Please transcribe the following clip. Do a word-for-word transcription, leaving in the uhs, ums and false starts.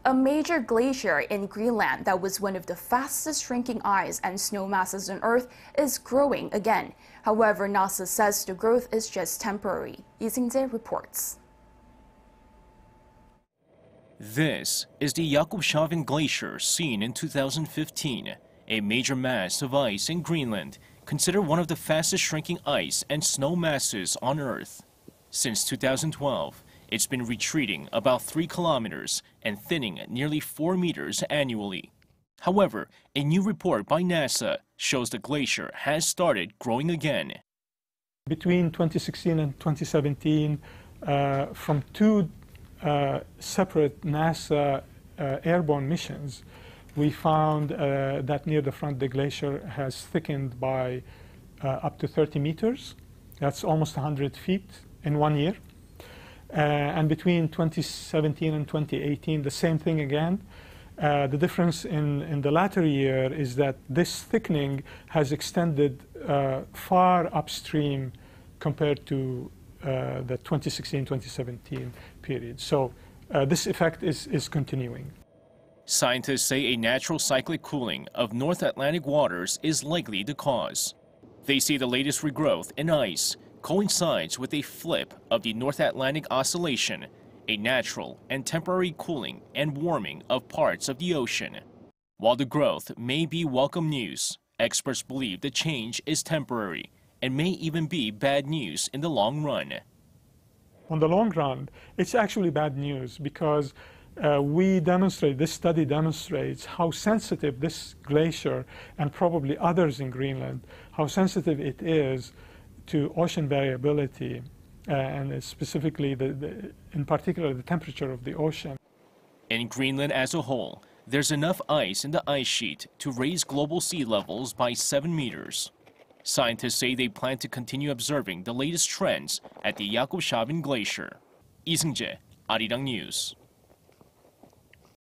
A major glacier in Greenland that was one of the fastest shrinking ice and snow masses on Earth is growing again. However, NASA says the growth is just temporary. Lee Seung-jae reports. This is the Jakobshavn Glacier seen in two thousand fifteen, a major mass of ice in Greenland, considered one of the fastest shrinking ice and snow masses on Earth. Since two thousand twelve, it's been retreating about three kilometers and thinning nearly four meters annually. However, a new report by NASA shows the glacier has started growing again. Between twenty sixteen and twenty seventeen, uh, from two uh, separate NASA uh, airborne missions, we found uh, that near the front the glacier has thickened by uh, up to thirty meters. That's almost one hundred feet in one year. Uh, and between twenty seventeen and twenty eighteen, the same thing again. Uh, the difference in, in the latter year is that this thickening has extended uh, far upstream compared to uh, the twenty sixteen twenty seventeen period. So uh, this effect is, is continuing. Scientists say a natural cyclic cooling of North Atlantic waters is likely the cause. They see the latest regrowth in ice coincides with a flip of the North Atlantic Oscillation, a natural and temporary cooling and warming of parts of the ocean. While the growth may be welcome news, experts believe the change is temporary and may even be bad news in the long run. On the long run, it's actually bad news because uh, we demonstrate, this study demonstrates how sensitive this glacier and probably others in Greenland, how sensitive it is to ocean variability, uh, and specifically, the, the, in particular, the temperature of the ocean. In Greenland as a whole, there's enough ice in the ice sheet to raise global sea levels by seven meters. Scientists say they plan to continue observing the latest trends at the Jakobshavn Glacier. Lee Seung-jae, Arirang News.